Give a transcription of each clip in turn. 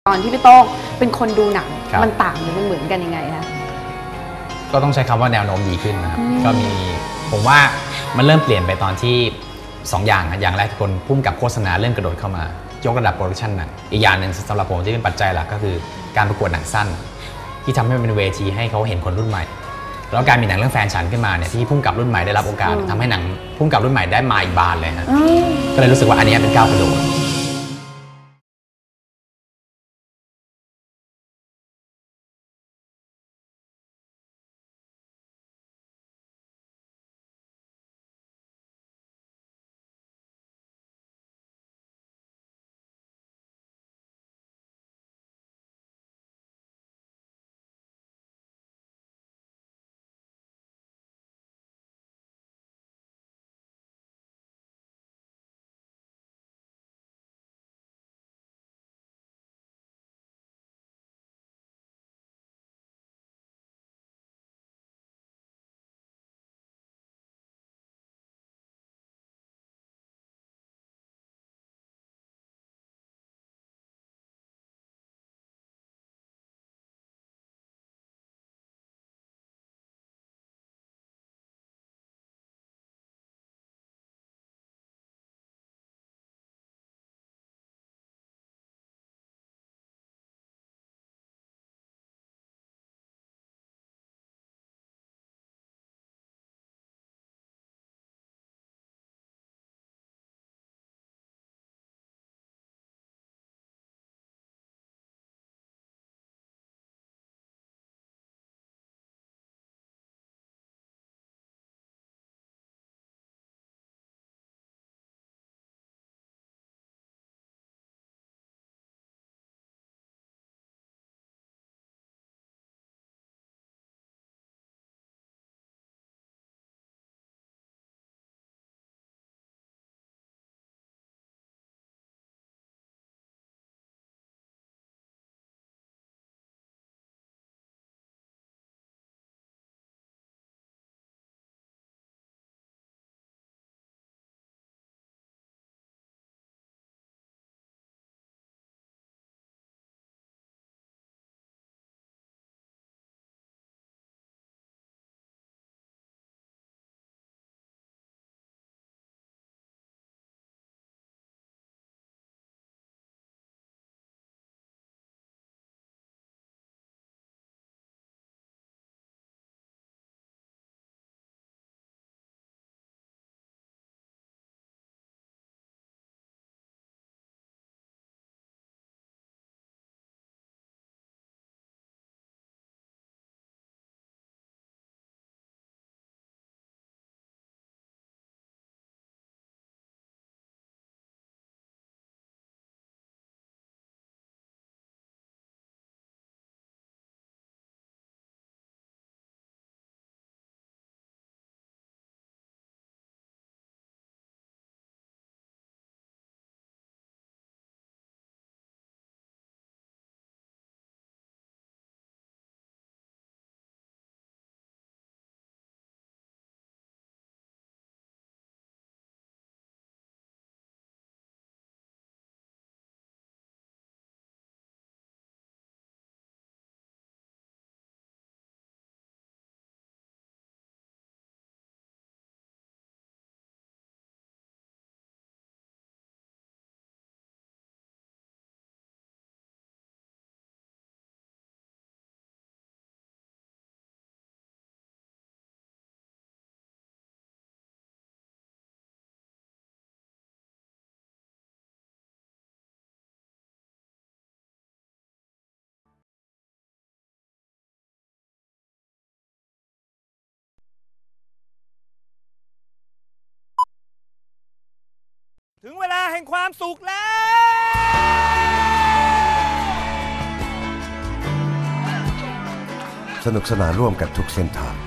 ตอนที่พี่โต้งเป็นคนดูหนังมันต่างหรือมันเหมือนกันยังไงคะก็ต้องใช้คำว่าแนวโน้มดีขึ้นนะครับก็มีผมว่ามันเริ่มเปลี่ยนไปตอนที่2อย่างนะอย่างแรกคนพุ่มกับโฆษณาเริ่มกระโดดเข้ามายกระดับโปรดักชันหนังอีกอย่างหนึ่งสำหรับผมที่เป็นปัจจัยหลักก็คือการประกวดหนังสั้นที่ทำให้มันเป็นเวทีให้เขาเห็นคนรุ่นใหม่แล้วการมีหนังเรื่องแฟนฉันขึ้นมาเนี่ยที่พุ่มกับรุ่นใหม่ได้รับโอกาสทำให้หนังพุ่มกับรุ่นใหม่ได้มาอีกบานเลยฮะก็เลยรู้สึกว่าอันนี้เป็นก้าวกระโดดถึงเวลาแห่งความสุขแล้วสนุกสนานร่วมกันทุกเส้นทาง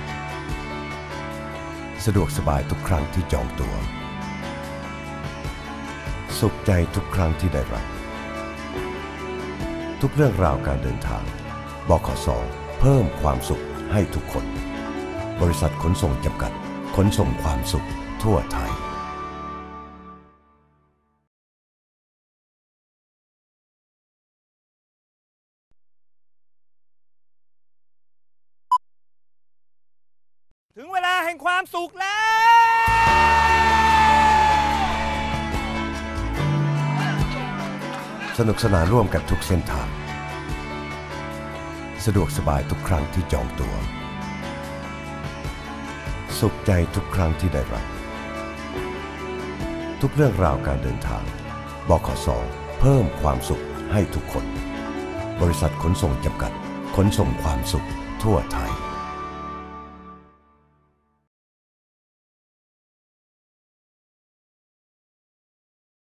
สะดวกสบายทุกครั้งที่จองตัว๋วสุขใจทุกครั้งที่ได้รับทุกเรื่องราวการเดินทางบขส.เพิ่มความสุขให้ทุกคนบริษัทขนส่งจำกัดขนส่งความสุขทั่วไทยแห่งความสุขแล้วสนุกสนานร่วมกันทุกเส้นทางสะดวกสบายทุกครั้งที่จองตัว๋วสุขใจทุกครั้งที่ได้รับทุกเรื่องราวการเดินทางบขส.เพิ่มความสุขให้ทุกคนบริษัทขนส่งจำกัดขนส่งความสุขทั่วไทย